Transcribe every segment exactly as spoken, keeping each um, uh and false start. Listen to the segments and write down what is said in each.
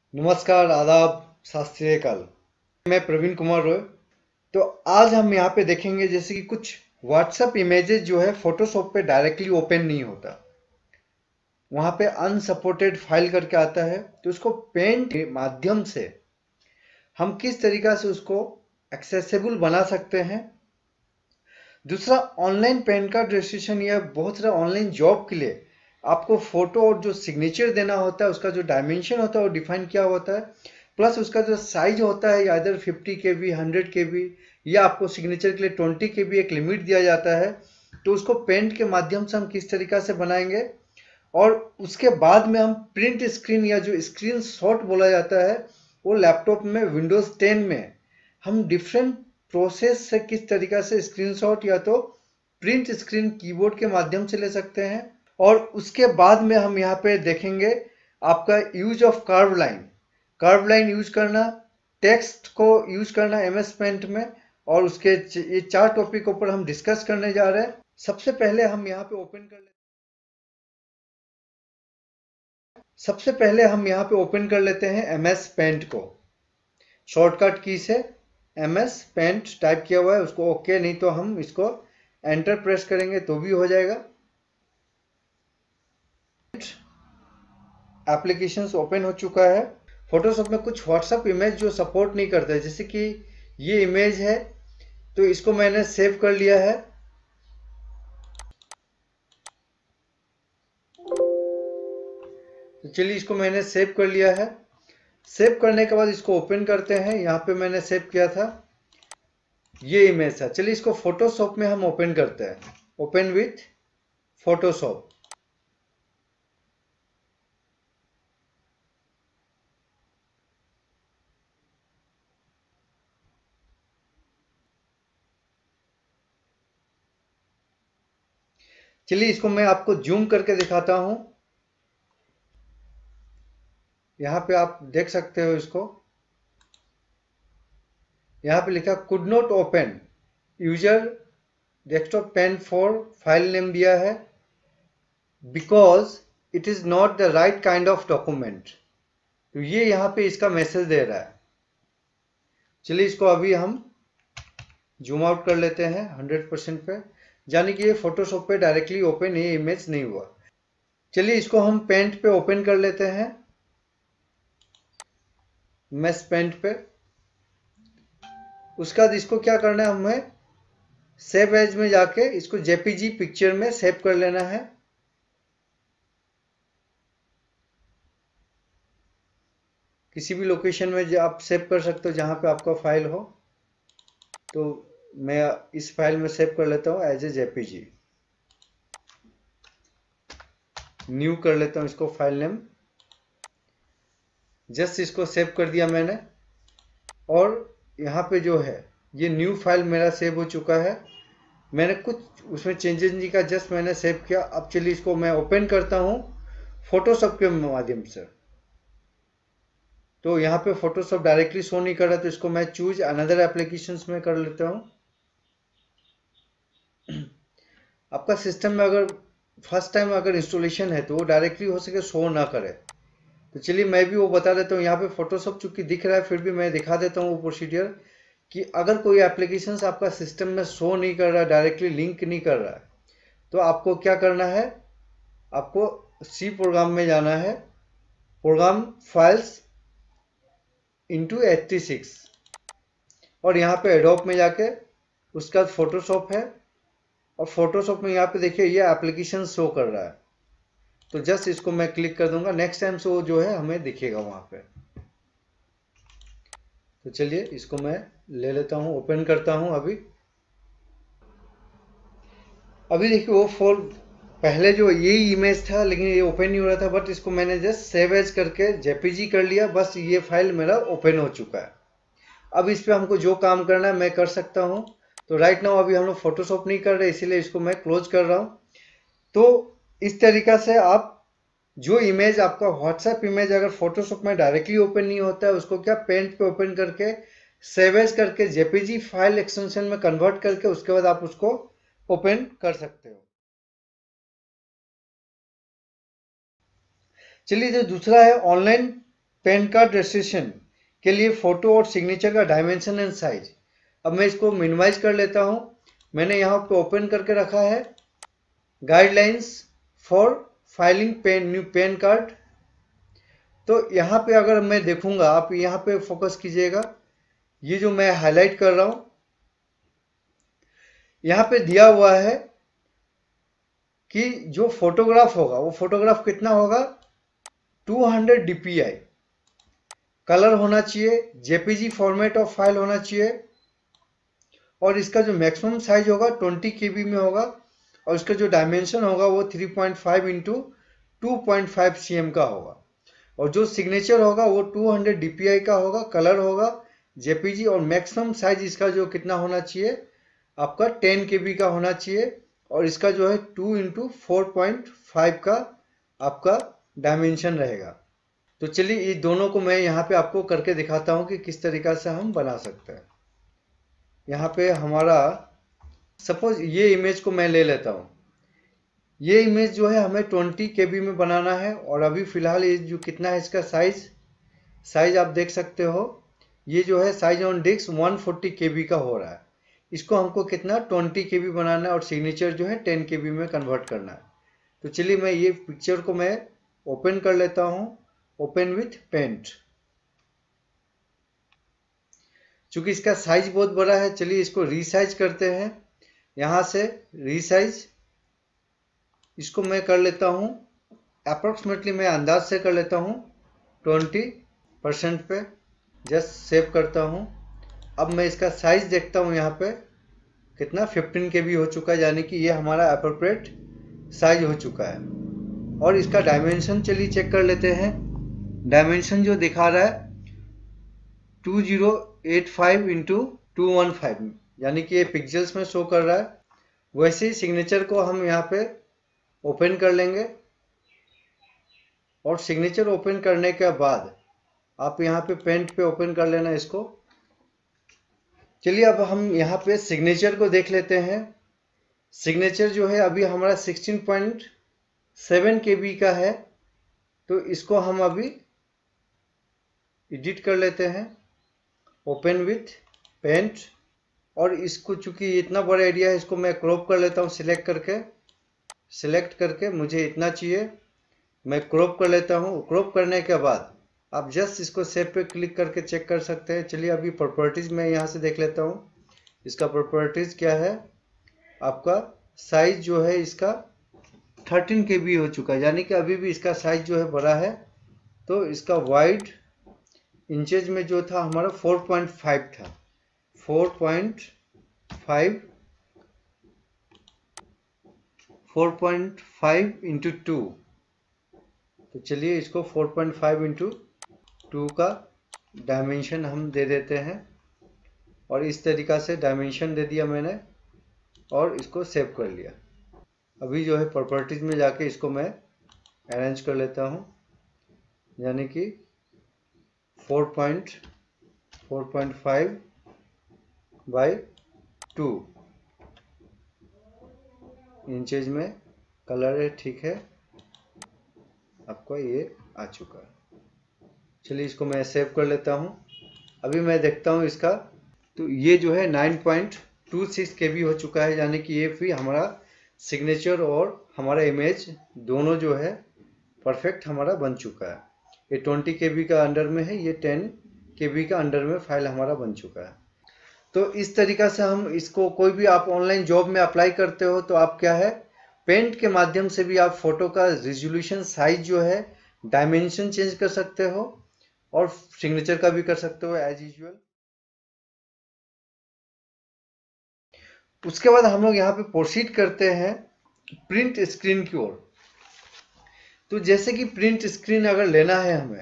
नमस्कार, आदाब, सत श्री अकाल। मैं प्रवीण कुमार रॉय। तो आज हम यहाँ पे देखेंगे जैसे कि कुछ व्हाट्सएप इमेजेस जो है फोटोशॉप पे डायरेक्टली ओपन नहीं होता, वहाँ पे अनसपोर्टेड फाइल करके आता है। तो उसको पेंट के माध्यम से हम किस तरीका से उसको एक्सेसिबल बना सकते हैं। दूसरा, ऑनलाइन पैन कार्ड रजिस्ट्रेशन या बहुत सारा ऑनलाइन जॉब के लिए आपको फोटो और जो सिग्नेचर देना होता है उसका जो डायमेंशन होता है वो डिफाइन किया होता है, प्लस उसका जो साइज होता है इधर फिफ्टी के बी हंड्रेड के बी या आपको सिग्नेचर के लिए ट्वेंटी के बी एक लिमिट दिया जाता है। तो उसको पेंट के माध्यम से हम किस तरीका से बनाएंगे, और उसके बाद में हम प्रिंट स्क्रीन या जो स्क्रीन शॉट बोला जाता है वो लैपटॉप में विंडोज टेन में हम डिफरेंट प्रोसेस से किस तरीका से स्क्रीनशॉट या तो प्रिंट स्क्रीन कीबोर्ड के माध्यम से ले सकते हैं। और उसके बाद में हम यहाँ पे देखेंगे आपका use of curve line, curve line use करना, टेक्स्ट को यूज करना एम एस पेंट में, और उसके ये चार टॉपिक ऊपर हम डिस्कस करने जा रहे हैं। सबसे पहले हम यहाँ पे ओपन कर लेते सबसे पहले हम यहाँ पे ओपन कर लेते हैं एम एस पेंट को। शॉर्टकट की से एम एस पेंट टाइप किया हुआ है, उसको ओके, नहीं तो हम इसको एंटर प्रेस करेंगे तो भी हो जाएगा। एप्लीकेशंस ओपन हो चुका है। फोटोशॉप में कुछ व्हाट्सएप इमेज जो सपोर्ट नहीं करता है, जैसे कि ये इमेज है तो इसको मैंने सेव कर लिया है। तो चलिए इसको मैंने सेव कर लिया है। सेव करने के बाद इसको ओपन करते हैं। यहाँ पे मैंने सेव किया था ये इमेज था। चलिए इसको फोटोशॉप में हम ओपन करते हैं। Open with Photoshop. चलिए इसको मैं आपको जूम करके दिखाता हूं। यहां पे आप देख सकते हो इसको, यहां पे लिखा could not open, user desktop pen four file name दिया है, because it is not the right kind of document. तो ये यहां पे इसका मैसेज दे रहा है। चलिए इसको अभी हम जूम आउट कर लेते हैं हंड्रेड परसेंट पे, यानी कि ये फोटोशॉप पे डायरेक्टली ओपन ये इमेज नहीं हुआ। चलिए इसको हम पेंट पे ओपन कर लेते हैं, मैस पेंट पे। उसके बाद इसको क्या करना है, हमें सेव एज में जाके इसको जेपीजी पिक्चर में सेव कर लेना है। किसी भी लोकेशन में जो आप सेव कर सकते हो जहां पे आपका फाइल हो। तो मैं इस फाइल में सेव कर लेता हूं एज ए जेपीजी। न्यू कर लेता हूं इसको फाइल नेम। जस्ट इसको सेव कर दिया मैंने, और यहाँ पे जो है ये न्यू फाइल मेरा सेव हो चुका है। मैंने कुछ उसमें चेंजेस नहीं किया, जस्ट मैंने सेव किया। अब चलिए इसको मैं ओपन करता हूँ फोटोशॉप के माध्यम से। तो यहाँ पे फोटोशॉप डायरेक्टली शो नहीं कर रहा, तो इसको मैं चूज अनदर एप्लीकेशंस में कर लेता हूँ। आपका सिस्टम में अगर फर्स्ट टाइम अगर इंस्टॉलेशन है तो वो डायरेक्टली हो सके शो ना करे। तो चलिए मैं भी वो बता देता हूँ। यहाँ पे फोटोशॉप चूंकि दिख रहा है फिर भी मैं दिखा देता हूँ वो प्रोसीजर, कि अगर कोई एप्लीकेशन आपका सिस्टम में शो नहीं कर रहा है, डायरेक्टली लिंक नहीं कर रहा है, तो आपको क्या करना है, आपको सी प्रोग्राम में जाना है, program files into eighty six, और यहाँ पे एडोब में जाके उसका फोटोशॉप है, और फोटोशॉप में यहाँ पे देखिए ये एप्लीकेशन शो कर रहा है। तो जस्ट इसको मैं क्लिक कर दूंगा, नेक्स्ट टाइम से वो जो है हमें दिखेगा वहां पे। तो चलिए इसको मैं ले लेता हूँ, ओपन करता हूँ अभी। अभी देखिए वो फोल पहले जो यही इमेज था लेकिन ये ओपन नहीं हो रहा था, बट इसको मैंने जस्ट सेव एज करके जेपीजी कर लिया, बस ये फाइल मेरा ओपन हो चुका है। अब इस पे हमको जो काम करना है मैं कर सकता हूँ। तो राइट नाउ अभी हम लोग फोटोशॉप नहीं कर रहे, इसीलिए इसको मैं क्लोज कर रहा हूँ। तो इस तरीका से आप जो इमेज आपका व्हाट्सएप इमेज अगर फोटोशॉप में डायरेक्टली ओपन नहीं होता है, उसको क्या पेंट पे ओपन करके सेव एज करके जेपीजी फाइल एक्सटेंशन में कन्वर्ट करके उसके बाद आप उसको ओपन कर सकते हो। चलिए जो दूसरा है ऑनलाइन पैन कार्ड रजिस्ट्रेशन के लिए फोटो और सिग्नेचर का डायमेंशन एंड साइज। अब मैं इसको मिनिमाइज कर लेता हूं। मैंने यहाँ पे ओपन करके रखा है guidelines for filing PAN new PAN card. तो यहाँ पे अगर मैं देखूंगा, आप यहाँ पे फोकस कीजिएगा, ये जो मैं हाईलाइट कर रहा हूं, यहाँ पे दिया हुआ है कि जो फोटोग्राफ होगा वो फोटोग्राफ कितना होगा, two hundred D P I, colour होना चाहिए, जेपीजी फॉर्मेट ऑफ फाइल होना चाहिए, और इसका जो मैक्सिमम साइज होगा ट्वेंटी के बी में होगा, और इसका जो डायमेंशन होगा वो three point five into two point five C M का होगा, और जो सिग्नेचर होगा वो two hundred D P I का होगा, कलर होगा जेपीजी, और मैक्सिमम साइज इसका जो कितना होना चाहिए आपका टेन के बी का होना चाहिए, और इसका जो है two into four point five का आपका डायमेंशन रहेगा। तो चलिए ये दोनों को मैं यहाँ पे आपको करके दिखाता हूँ कि किस तरीका से हम बना सकते हैं। यहाँ पे हमारा सपोज ये इमेज को मैं ले लेता हूँ। ये इमेज जो है हमें ट्वेंटी के बी में बनाना है, और अभी फिलहाल ये जो कितना है इसका साइज साइज आप देख सकते हो, ये जो है size on disk one forty K B का हो रहा है। इसको हमको कितना ट्वेंटी के बी बनाना है, और सिग्नेचर जो है टेन के बी में कन्वर्ट करना है। तो चलिए मैं ये पिक्चर को मैं ओपन कर लेता हूँ, ओपन विथ पेंट। चूंकि इसका साइज बहुत बड़ा है, चलिए इसको रीसाइज करते हैं। यहाँ से रीसाइज इसको मैं कर लेता हूँ अप्रोक्सीमेटली, मैं अंदाज से कर लेता हूँ ट्वेंटी परसेंट पे, जस्ट सेव करता हूँ। अब मैं इसका साइज देखता हूँ, यहाँ पे कितना फिफ्टीन के बी हो चुका है, यानी कि ये हमारा अप्रोप्रिएट साइज हो चुका है। और इसका डायमेंशन चलिए चेक कर लेते हैं। डायमेंशन जो दिखा रहा है two zero eight five into two one five, यानी कि ये पिक्सल्स में शो कर रहा है। वैसे ही सिग्नेचर को हम यहाँ पे ओपन कर लेंगे, और सिग्नेचर ओपन करने के बाद आप यहाँ पे पेंट पे ओपन कर लेना इसको। चलिए अब हम यहाँ पे सिग्नेचर को देख लेते हैं। सिग्नेचर जो है अभी हमारा sixteen point seven K B का है, तो इसको हम अभी एडिट कर लेते हैं, ओपन विथ पेंट। और इसको चूंकि इतना बड़ा एरिया है, इसको मैं क्रॉप कर लेता हूँ, सिलेक्ट करके सिलेक्ट करके मुझे इतना चाहिए, मैं क्रॉप कर लेता हूँ। क्रॉप करने के बाद आप जस्ट इसको सेव पे क्लिक करके चेक कर सकते हैं। चलिए अभी प्रॉपर्टीज में यहाँ से देख लेता हूँ, इसका प्रॉपर्टीज क्या है। आपका साइज जो है इसका थर्टीन के बी हो चुका है, यानी कि अभी भी इसका साइज जो है बड़ा है। तो इसका वाइड इंचेज में जो था हमारा फोर पॉइंट फाइव था, four point five four point five into two. तो चलिए इसको four point five into two का डायमेंशन हम दे देते हैं, और इस तरीका से डायमेंशन दे दिया मैंने, और इसको सेव कर लिया। अभी जो है प्रॉपर्टीज में जाके इसको मैं अरेंज कर लेता हूँ, यानी कि four point five by two inches में कलर है, ठीक है, आपको ये आ चुका है। चलिए इसको मैं सेव कर लेता हूँ। अभी मैं देखता हूँ इसका, तो ये जो है nine point two six K B हो चुका है, यानी कि ये भी हमारा सिग्नेचर और हमारा इमेज दोनों जो है परफेक्ट हमारा बन चुका है। ये ट्वेंटी के बी का अंडर में है, ये टेन के बी का अंडर में फाइल हमारा बन चुका है। तो इस तरीका से हम इसको, कोई भी आप ऑनलाइन जॉब में अप्लाई करते हो तो आप क्या है, पेंट के माध्यम से भी आप फोटो का रिजोल्यूशन, साइज जो है, डायमेंशन चेंज कर सकते हो, और सिग्नेचर का भी कर सकते हो एज यूजुअल। उसके बाद हम लोग यहाँ पे प्रोसीड करते हैं प्रिंट स्क्रीन की ओर। तो जैसे कि प्रिंट स्क्रीन अगर लेना है हमें,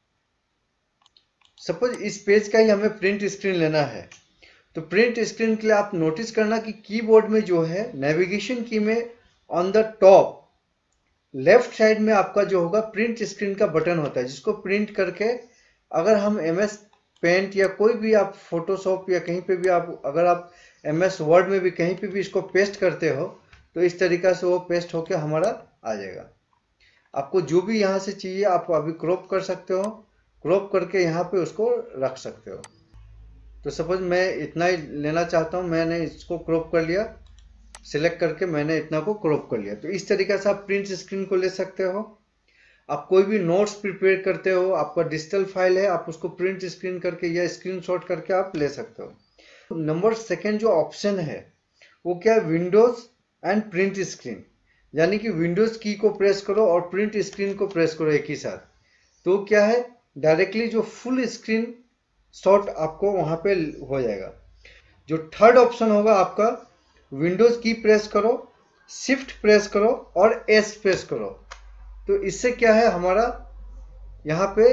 सपोज इस पेज का ही हमें प्रिंट स्क्रीन लेना है, तो प्रिंट स्क्रीन के लिए आप नोटिस करना कि कीबोर्ड में जो है नेविगेशन की में on the top left side में आपका जो होगा प्रिंट स्क्रीन का बटन होता है, जिसको प्रिंट करके अगर हम एम एस पेंट या कोई भी आप फोटोशॉप या कहीं पे भी आप, अगर आप एम एस वर्ड में भी कहीं पे भी इसको पेस्ट करते हो, तो इस तरीका से वो पेस्ट होके हमारा आ जाएगा। आपको जो भी यहाँ से चाहिए आप अभी क्रॉप कर सकते हो, क्रॉप करके यहाँ पे उसको रख सकते हो। तो सपोज मैं इतना ही लेना चाहता हूँ, मैंने इसको क्रॉप कर लिया, सिलेक्ट करके मैंने इतना को क्रॉप कर लिया। तो इस तरीके से आप प्रिंट स्क्रीन को ले सकते हो। आप कोई भी नोट्स प्रिपेयर करते हो, आपका डिजिटल फाइल है, आप उसको प्रिंट स्क्रीन करके या स्क्रीनशॉट करके आप ले सकते हो। नंबर सेकेंड जो ऑप्शन है वो क्या है, विंडोज एंड प्रिंट स्क्रीन, यानी कि विंडोज की को प्रेस करो और प्रिंट स्क्रीन को प्रेस करो एक ही साथ। तो क्या है, डायरेक्टली जो फुल स्क्रीन शॉट आपको वहां पे हो जाएगा। जो थर्ड ऑप्शन होगा आपका, विंडोज की प्रेस करो, शिफ्ट प्रेस करो और एस प्रेस करो। तो इससे क्या है, हमारा यहाँ पे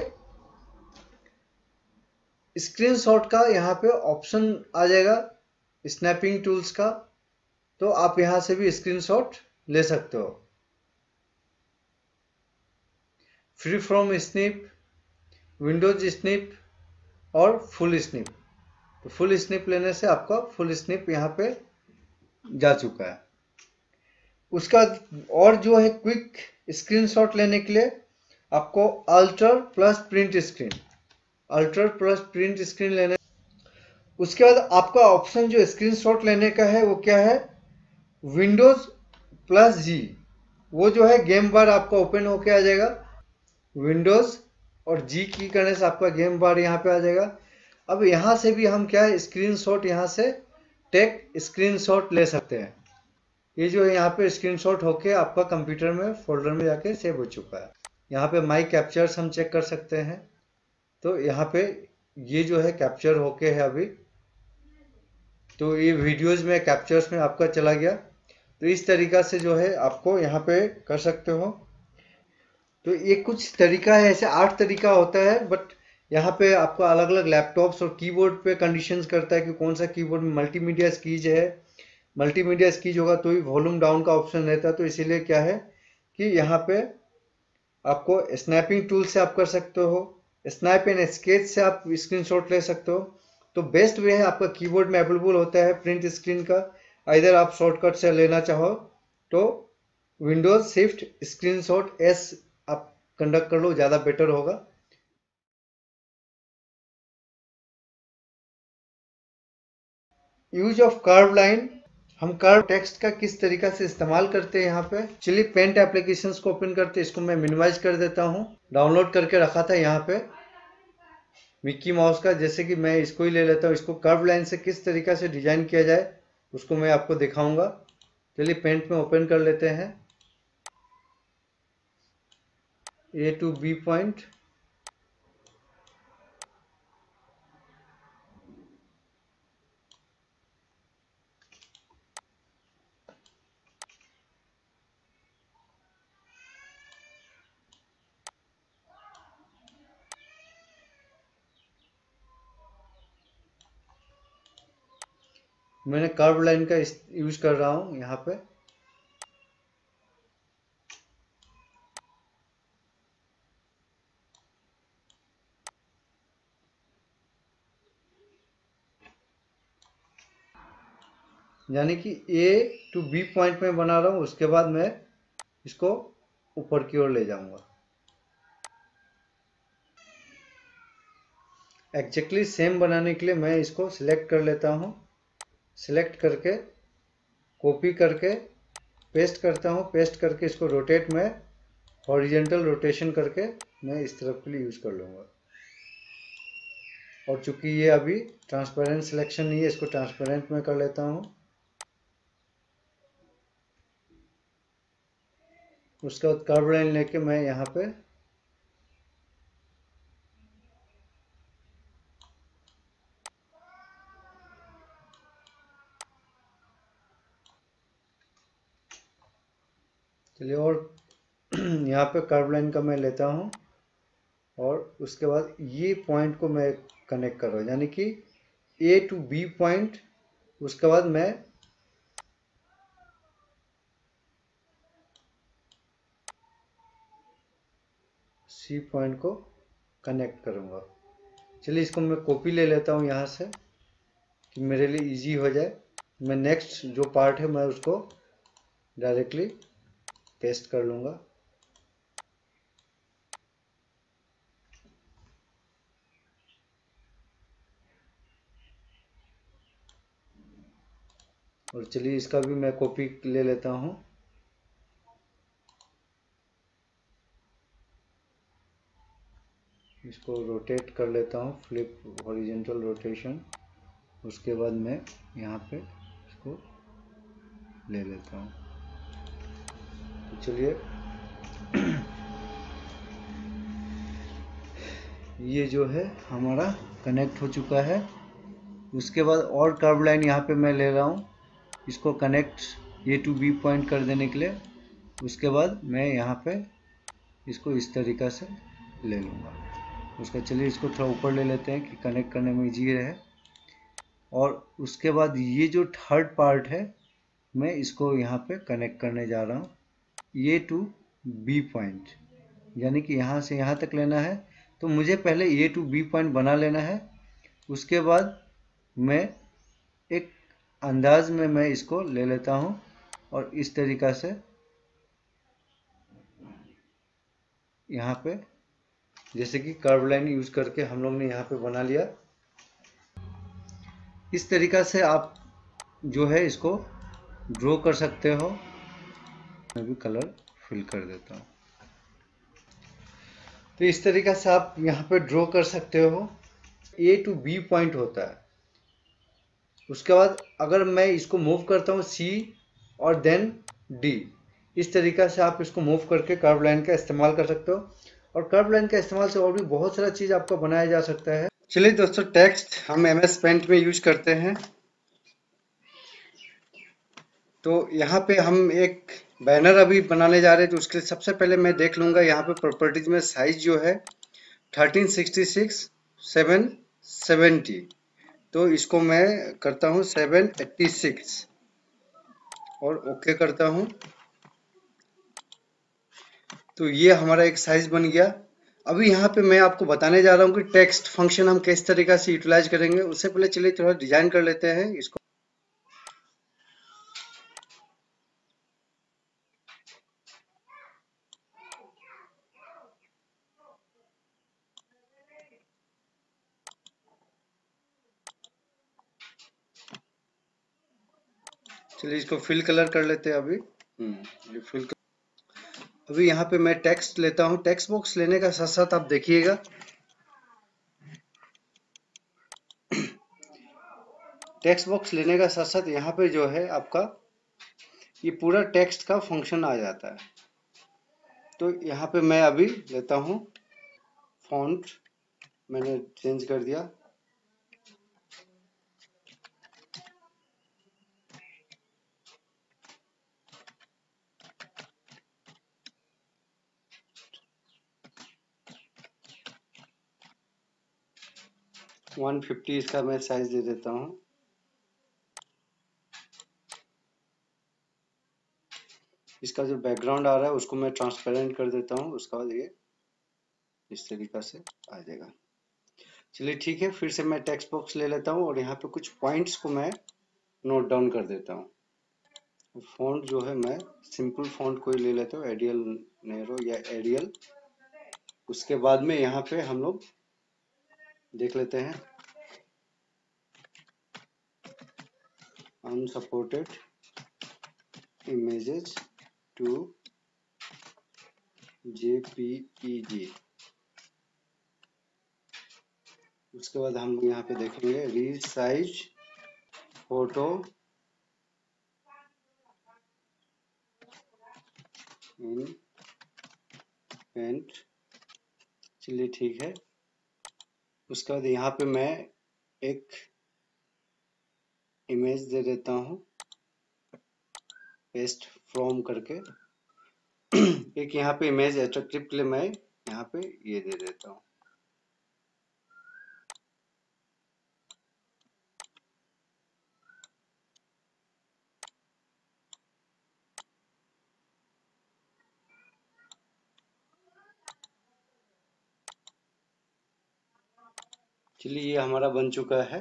स्क्रीनशॉट का यहाँ पे ऑप्शन आ जाएगा स्नैपिंग टूल्स का। तो आप यहां से भी स्क्रीनशॉट ले सकते हो। Free from snip, Windows snip और फुल स्निप। तो फुल स्निप लेने से आपका फुल स्निप यहाँ पे जा चुका है। उसका और जो है क्विक स्क्रीनशॉट लेने के लिए आपको alt plus print screen, alt plus print screen लेने। उसके बाद आपका ऑप्शन जो स्क्रीनशॉट लेने का है वो क्या है, विंडोज प्लस जी। वो जो है गेम बार आपका ओपन होके आ जाएगा, विंडोज और जी की करने से आपका गेम बार यहाँ पे आ जाएगा। अब यहाँ से भी हम क्या है, स्क्रीनशॉट यहाँ से टेक स्क्रीनशॉट ले सकते हैं। ये जो है यहाँ पे स्क्रीनशॉट होके आपका कंप्यूटर में फोल्डर में जाके सेव हो चुका है। यहाँ पे माई कैप्चर्स हम चेक कर सकते हैं। तो यहाँ पे ये जो है कैप्चर होके है अभी। तो ये वीडियोस में कैप्चर्स में आपका चला गया। तो इस तरीका से जो है आपको यहाँ पे कर सकते हो। तो ये कुछ तरीका है, ऐसे आठ तरीका होता है, बट यहाँ पे आपका अलग अलग लैपटॉप्स और कीबोर्ड पे कंडीशंस करता है कि कौन सा कीबोर्ड में मल्टीमीडिया स्कीज है। मल्टीमीडिया स्कीज होगा तो ही वॉल्यूम डाउन का ऑप्शन रहता है। तो इसीलिए क्या है कि यहाँ पे आपको स्नैपिंग टूल से आप कर सकते हो, स्नैप एंड स्केच से आप स्क्रीनशॉट ले सकते हो। तो बेस्ट वे है, आपका कीबोर्ड में अवेलेबल होता है प्रिंट स्क्रीन का। इधर आप शॉर्टकट से लेना चाहो तो विंडोज शिफ्ट स्क्रीनशॉट एस आप कंडक्ट कर लो, ज़्यादा बेटर होगा। यूज ऑफ कर्व लाइन, हम कर्व टेक्स्ट का किस तरीका से इस्तेमाल करते हैं यहाँ पे। चलिए पेंट एप्लीकेशंस को ओपन करते हैं। इसको मैं मिनिमाइज कर देता हूँ। डाउनलोड करके रखा था यहाँ पे मिक्की माउस का, जैसे कि मैं इसको ही ले लेता हूँ। इसको कर्व लाइन से किस तरीका से डिजाइन किया जाए उसको मैं आपको दिखाऊंगा। चलिए पेंट में ओपन कर लेते हैं। ए टू बी पॉइंट, मैंने कर्व लाइन का यूज कर रहा हूं यहाँ पे। यानी कि ए टू बी पॉइंट में बना रहा हूं, उसके बाद मैं इसको ऊपर की ओर ले जाऊंगा। एग्जैक्टली सेम बनाने के लिए मैं इसको सिलेक्ट कर लेता हूं। सिलेक्ट करके कॉपी करके पेस्ट करता हूं। पेस्ट करके इसको रोटेट में हॉरिजेंटल रोटेशन करके मैं इस तरफ के लिए यूज कर लूंगा। और चूंकि ये अभी ट्रांसपेरेंट सिलेक्शन नहीं है, इसको ट्रांसपेरेंट में कर लेता हूं। उसके बाद कर्व लाइन लेके मैं यहाँ पे चलिए और यहाँ पे कर्व लाइन का मैं लेता हूँ और उसके बाद ये पॉइंट को मैं कनेक्ट कर रहा हूँ, यानी कि ए टू बी पॉइंट। उसके बाद मैं सी पॉइंट को कनेक्ट करूँगा। चलिए इसको मैं कॉपी ले लेता हूँ यहाँ से कि मेरे लिए इजी हो जाए। मैं नेक्स्ट जो पार्ट है मैं उसको डायरेक्टली पेस्ट कर लूँगा। और चलिए इसका भी मैं कॉपी ले लेता हूँ। इसको रोटेट कर लेता हूँ, फ्लिप हॉरिजॉन्टल रोटेशन। उसके बाद मैं यहाँ पे इसको ले लेता हूँ। तो चलिए ये जो है हमारा कनेक्ट हो चुका है। उसके बाद और कर्व लाइन यहाँ पे मैं ले रहा हूँ, इसको connect A to B point कर देने के लिए। उसके बाद मैं यहाँ पे इसको इस तरीक़ा से ले लूँगा। उसका चलिए इसको थोड़ा ऊपर ले लेते हैं कि कनेक्ट करने में ईजी रहे। और उसके बाद ये जो थर्ड पार्ट है मैं इसको यहाँ पे कनेक्ट करने जा रहा हूँ, ए टू बी पॉइंट, यानी कि यहाँ से यहाँ तक लेना है। तो मुझे पहले ए टू बी पॉइंट बना लेना है। उसके बाद मैं एक अंदाज में मैं इसको ले लेता हूँ और इस तरीक़ा से यहाँ पे जैसे कि कर्व लाइन यूज करके हम लोग ने यहाँ पे बना लिया। इस तरीक़ा से आप जो है इसको ड्रॉ कर सकते हो। मैं भी कलर फिल कर देता हूँ। तो इस तरीक़ा से आप यहाँ पे ड्रॉ कर सकते हो। ए टू बी पॉइंट होता है। उसके बाद अगर मैं इसको मूव करता हूँ सी और देन डी, इस तरीक़ा से आप इसको मूव करके कर्व लाइन का इस्तेमाल कर सकते हो। और कर्व लाइन का इस्तेमाल से और भी बहुत सारा चीज़ आपका बनाया जा सकता है। चलिए दोस्तों, टेक्स्ट हम एम एस पेंट में यूज करते हैं। तो यहाँ पे हम एक बैनर अभी बनाने जा रहे हैं। तो उसके लिए सबसे पहले मैं देख लूँगा यहाँ पे प्रॉपर्टीज में साइज जो है thirteen sixty six seven seventy, तो इसको मैं करता हूँ सेवन एट्टी सिक्स और ओके करता हूँ। तो ये हमारा एक साइज बन गया। अभी यहाँ पे मैं आपको बताने जा रहा हूँ कि टेक्स्ट फंक्शन हम किस तरीक़ा से यूटिलाइज करेंगे। उससे पहले चलिए थोड़ा डिजाइन कर लेते हैं इसको। चलिए इसको फिल कलर कर लेते हैं अभी। हम्म ये फिल कर... अभी यहाँ पे मैं टेक्स्ट लेता हूँ। टेक्स्ट बॉक्स लेने का साथ साथ आप देखिएगा टेक्स्ट बॉक्स लेने का साथ साथ यहाँ पे जो है आपका ये पूरा टेक्स्ट का फंक्शन आ जाता है। तो यहाँ पे मैं अभी लेता हूँ फॉन्ट, मैंने चेंज कर दिया। वन फिफ्टी इसका मैं साइज दे देता हूँ। इसका जो बैकग्राउंड आ रहा है उसको मैं ट्रांसपेरेंट कर देता हूँ। उसके बाद ये इस तरीक़ा से आ जाएगा। चलिए ठीक है, फिर से मैं टेक्स्ट बॉक्स ले लेता हूँ और यहाँ पे कुछ पॉइंट्स को मैं नोट डाउन कर देता हूँ। फॉन्ट जो है मैं सिंपल फॉन्ट कोई ले लेता हूँ, एडियल नेरो या एडियल। उसके बाद में यहाँ पे हम लोग देख लेते हैं अनसपोर्टेड इमेजेस टू जेपीईजी। उसके बाद हम यहाँ पे देखेंगे रीसाइज फोटो इन पेंट। चलिए ठीक है। उसके बाद यहाँ पे मैं एक इमेज दे देता हूँ पेस्ट फ्रॉम करके। एक यहाँ पे इमेज एट्रैक्टिव के लिए मैं यहाँ पे ये दे देता हूँ। चलिए ये हमारा बन चुका है।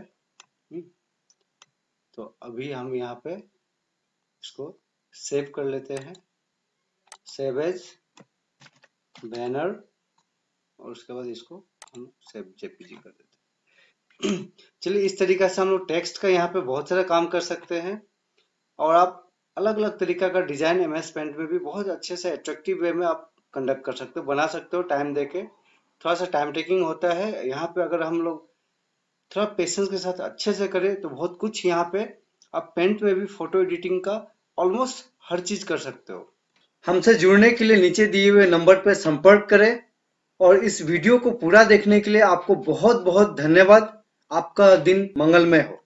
तो अभी हम यहाँ पे इसको सेव कर लेते हैं, सेव एज बैनर, और उसके बाद इसको हम सेव जेपीजी कर देते हैं। चलिए इस तरीके से हम लोग टेक्स्ट का यहाँ पे बहुत सारा काम कर सकते हैं। और आप अलग अलग तरीका का डिजाइन एम एस पेंट में भी बहुत अच्छे से अट्रैक्टिव वे में आप कंडक्ट कर सकते हो, बना सकते हो टाइम देके। थोड़ा सा टाइम टेकिंग होता है यहाँ पे, अगर हम लोग थोड़ा पेशेंस के साथ अच्छे से करें तो बहुत कुछ यहाँ पे आप पेंट में भी फोटो एडिटिंग का ऑलमोस्ट हर चीज कर सकते हो। हमसे जुड़ने के लिए नीचे दिए हुए नंबर पर संपर्क करें, और इस वीडियो को पूरा देखने के लिए आपको बहुत बहुत धन्यवाद। आपका दिन मंगलमय हो।